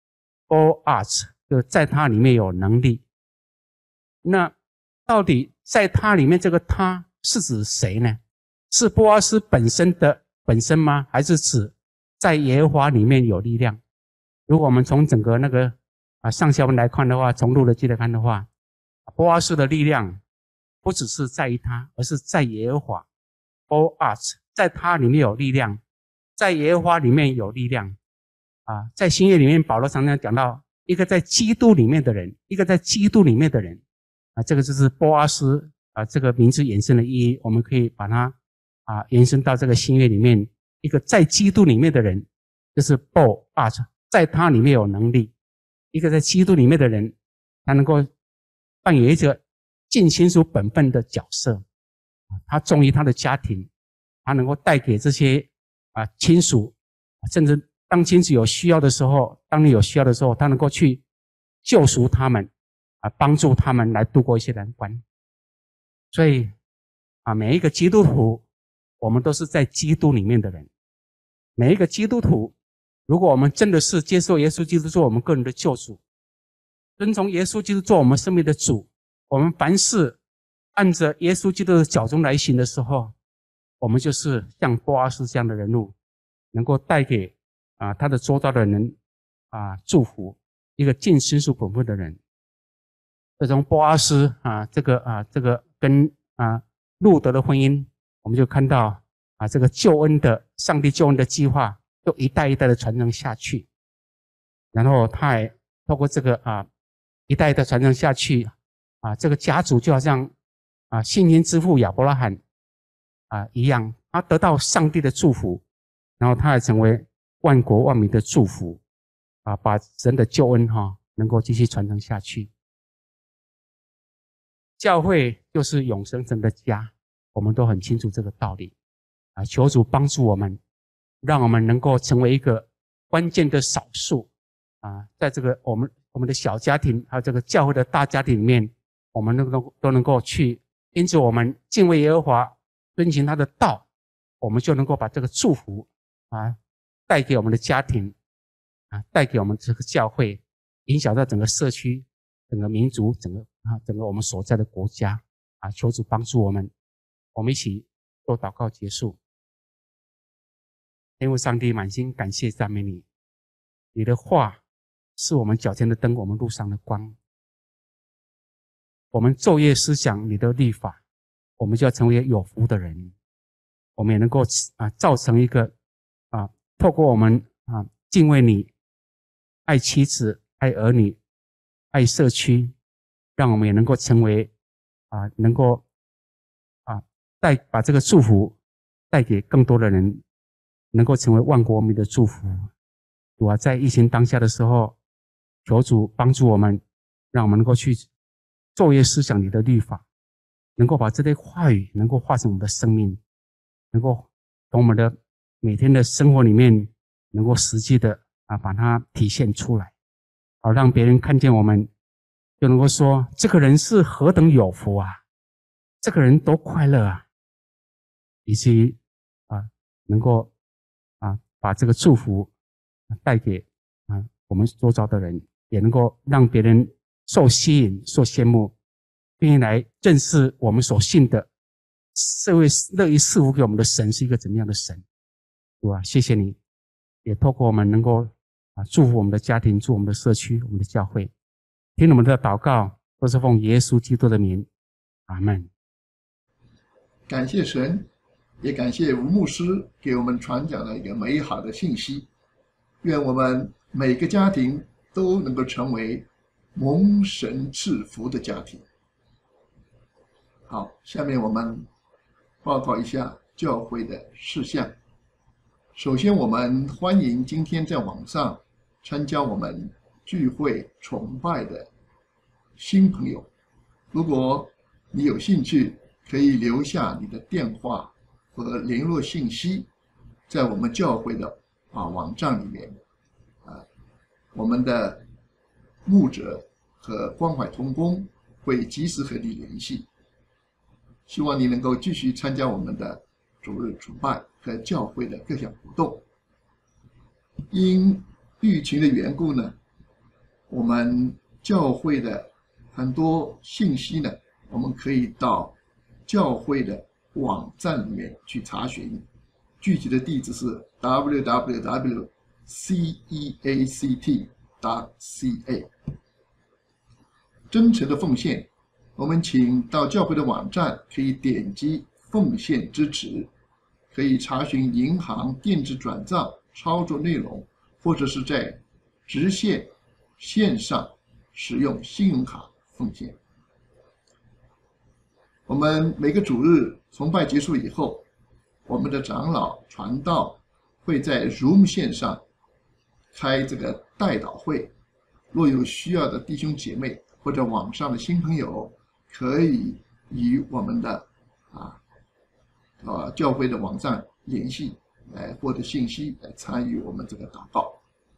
，bo as 就是在他里面有能力。那到底在他里面这个他是指谁呢？是波阿斯本身的本身吗？还是指在耶和华里面有力量？如果我们从整个那个啊上下文来看的话，从路德记来看的话，波阿斯的力量不只是在于他，而是在耶和华。波阿斯在他里面有力量，在耶和华里面有力量啊。在新约里面，保罗常常讲到一个在基督里面的人，一个在基督里面的人。啊，这个就是波阿斯啊，这个名字衍生的意义，我们可以把它啊延伸到这个新约里面，一个在基督里面的人，就是波阿斯，在他里面有能力，一个在基督里面的人，他能够扮演一个尽亲属本分的角色，啊，他忠于他的家庭，他能够带给这些啊亲属，甚至当亲属有需要的时候，当你有需要的时候，他能够去救赎他们。啊，帮助他们来度过一些难关。所以啊，每一个基督徒，我们都是在基督里面的人。每一个基督徒，如果我们真的是接受耶稣基督做我们个人的救主，遵从耶稣基督做我们生命的主，我们凡事按着耶稣基督的脚中来行的时候，我们就是像波阿斯这样的人物，能够带给啊他的周遭的人啊祝福，一个尽亲属本分的人。这从波阿斯啊，这个啊，这个跟啊路德的婚姻，我们就看到啊，这个救恩的上帝救恩的计划，就一代一代的传承下去。然后他还透过这个啊一代一代传承下去啊，这个家族就好像啊信心之父亚伯拉罕啊一样，他得到上帝的祝福，然后他还成为万国万民的祝福啊，把神的救恩哈、啊、能够继续传承下去。教会就是永生神的家，我们都很清楚这个道理啊！求主帮助我们，让我们能够成为一个关键的少数啊，在这个我们我们的小家庭还有这个教会的大家庭里面，我们都能都能够去，因此我们敬畏耶和华，遵行他的道，我们就能够把这个祝福啊带给我们的家庭啊，带给我们这个教会，影响到整个社区、整个民族、整个。啊，整个我们所在的国家啊，求主帮助我们，我们一起做祷告结束。天父上帝，满心感谢赞美你，你的话是我们脚前的灯，我们路上的光。我们昼夜思想你的律法，我们就要成为有福的人。我们也能够啊，造成一个啊，透过我们啊，敬畏你，爱妻子，爱儿女，爱社区。让我们也能够成为啊，能够啊带把这个祝福带给更多的人，能够成为万国民的祝福。主啊，在疫情当下的时候，求主帮助我们，让我们能够去昼夜思想你的律法，能够把这类话语能够化成我们的生命，能够从我们的每天的生活里面，能够实际的啊把它体现出来，好让别人看见我们。就能够说这个人是何等有福啊，这个人多快乐啊，以至于啊能够啊把这个祝福带给啊我们周遭的人。 也能够让别人受吸引、受羡慕，并来认识我们所信的社会乐意赐福给我们的神是一个怎么样的神，主啊，谢谢你，也透过我们能够啊祝福我们的家庭，祝福我们的社区，我们的教会，听我们的祷告，都是奉耶稣基督的名，阿们。 感谢神，也感谢吴牧师给我们传讲了一个美好的信息。愿我们每个家庭都能够成为蒙神赐福的家庭。好，下面我们报告一下教会的事项。首先，我们欢迎今天在网上参加我们聚会崇拜的新朋友。如果你有兴趣，可以留下你的电话和联络信息，在我们教会的啊网站里面，啊，我们的牧者和关怀同工会及时和你联系。希望你能够继续参加我们的主日崇拜和教会的各项活动。因疫情的缘故呢，我们教会的很多信息呢，我们可以到教会的网站里面去查询，具体的地址是 w w w dot c e a c t dot c a。 真诚的奉献，我们请到教会的网站，可以点击奉献支持，可以查询银行电子转账操作内容，或者是在直线线上使用信用卡奉献。我们每个主日崇拜结束以后，我们的长老传道会在 Zoom 线上开这个代祷会，若有需要的弟兄姐妹或者网上的新朋友，可以与我们的啊呃教会的网站联系，来获得信息，来参与我们这个祷告。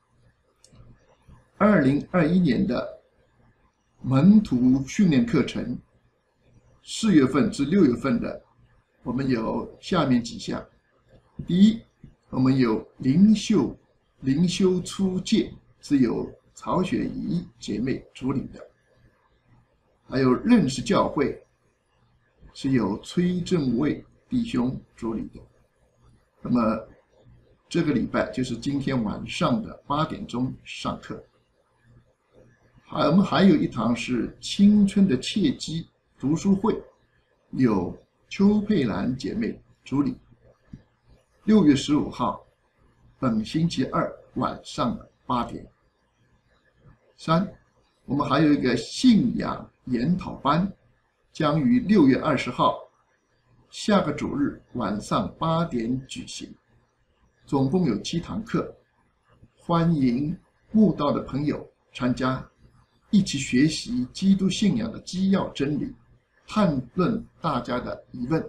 二零二一年的门徒训练课程，四月份至六月份的，我们有下面几项。第一，我们有灵修灵修初阶，是由曹雪怡姐妹主理的；还有认识教会，是由崔正卫弟兄主理的。那么这个礼拜就是今天晚上的八点钟上课。还我们还有一堂是青春的契机读书会，有邱佩兰姐妹主理，六月十五号，本星期二晚上的八点。三，我们还有一个信仰研讨班，将于六月二十号，下个主日晚上八点举行，总共有七堂课，欢迎慕道的朋友参加，一起学习基督信仰的基要真理，探论大家的疑问。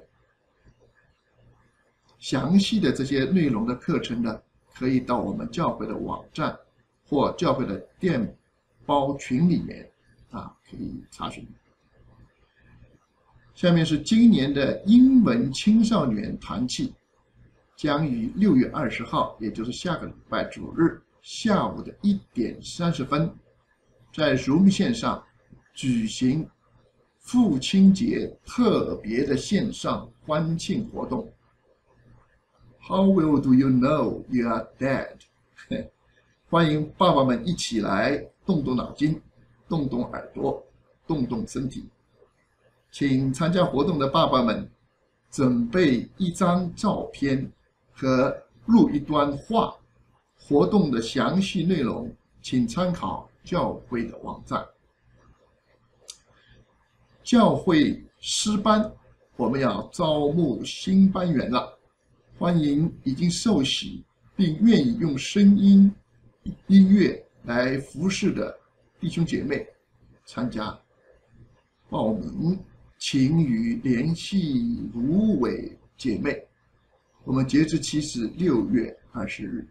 详细的这些内容的课程呢，可以到我们教会的网站或教会的电包群里面啊，可以查询。下面是今年的英文青少年团契，将于六月二十号，也就是下个礼拜主日下午的一点三十分，在 Zoom 线上举行父亲节特别的线上欢庆活动。How well do you know you are dead？ 欢迎爸爸们一起来动动脑筋，动动耳朵，动动身体。请参加活动的爸爸们准备一张照片和录一段话，活动的详细内容请参考教会的网站。教会诗班，我们要招募新班员了，欢迎已经受洗并愿意用声音、音乐来服侍的弟兄姐妹参加。报名请与联系芦苇姐妹，我们截止期是六月二十日。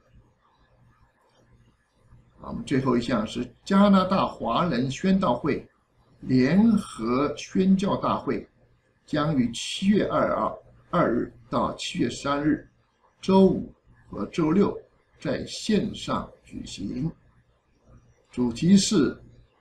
我们最后一项是加拿大华人宣道会联合宣教大会，将于七月二二日到七月三日，周五和周六在线上举行。 主题是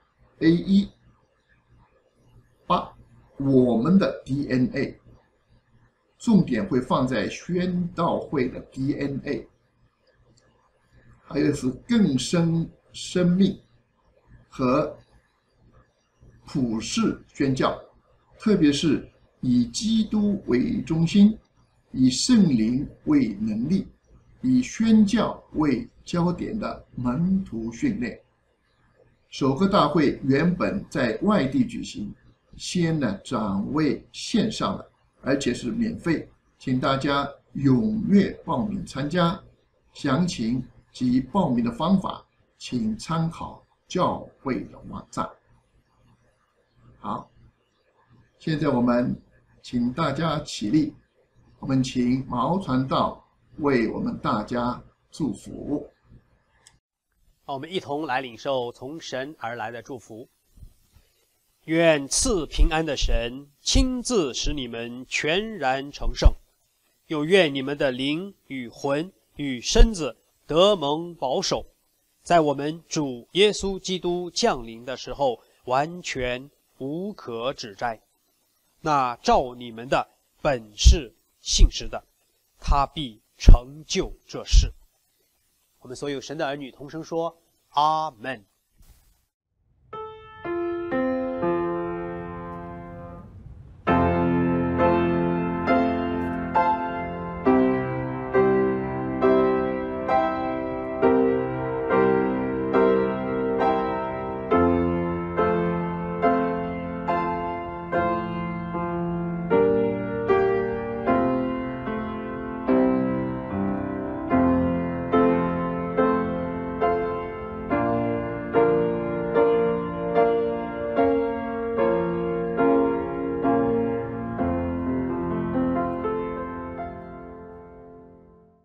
A 一八，我们的 D N A， 重点会放在宣道会的 D N A， 还有是更深生命和普世宣教，特别是以基督为中心，以圣灵为能力，以宣教为焦点的门徒训练。首个大会原本在外地举行，先呢转为线上了，而且是免费，请大家踊跃报名参加。详情及报名的方法，请参考教会的网站。好，现在我们请大家起立，我们请毛传道为我们大家祝福。 好，我们一同来领受从神而来的祝福。愿赐平安的神亲自使你们全然成圣，又愿你们的灵与魂与身子得蒙保守，在我们主耶稣基督降临的时候完全无可指摘。那照你们的本是信实的，他必成就这事。我们所有神的儿女同声说阿们。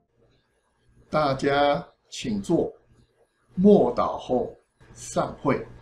大家请坐，默祷后散会。